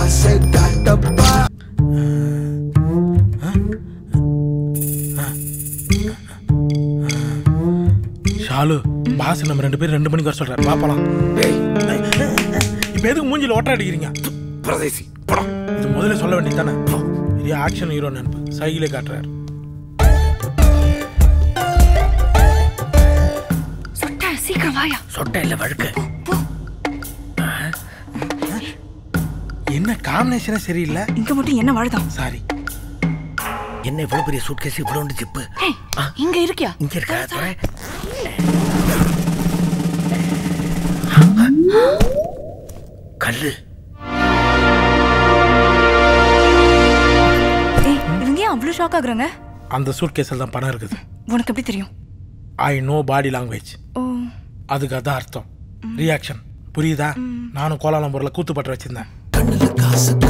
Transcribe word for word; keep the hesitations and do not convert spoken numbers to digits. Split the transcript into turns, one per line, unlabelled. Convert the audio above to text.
ஆசை காட்டப்பா.
ஷாலு பாஸ் நம்ம ரெண்டு பேரும் ரெண்டு மணிக்கு வர சொல்றாரு. பாப்பலாம். இப்ப எதுக்கு மூஞ்சில ஓட்ட அடிக்கிறீங்க?
பிரதேசி படம்
இது முதல்ல சொல்ல வேண்டியது தானே. பெரிய ஆக்ஷன் ஹீரோ நினைப்பு சைக்கிளே காட்டுறாரு.
சீக்கிரம் வாயா.
சொட்ட இல்ல வழுக்க. என்ன காம்பினேஷனே சரியில்லை.
இங்க மட்டும் என்ன வாழுதான்?
சாரி. என்ன இவ்வளவு பெரிய சூட்கேஸ் இவ்வளவு ஜிப்பு?
இங்க இருக்கியா?
இங்க இருக்கா? கல்லு.
இவங்க ஏன் அவ்வளவு ஷாக் ஆகுறாங்க?
அந்த சூட்கேஸ்ல தான் பணம் இருக்குது.
உனக்கு எப்படி தெரியும்?
I know body language.
ஓ,
அதுக்கு அதான் அர்த்தம். ரியாக்ஷன் புரியுதா? நானும் கோலாலம்பூர்ல கூத்துப்பட்டு வச்சிருந்தேன்.
கண்ணுல காசு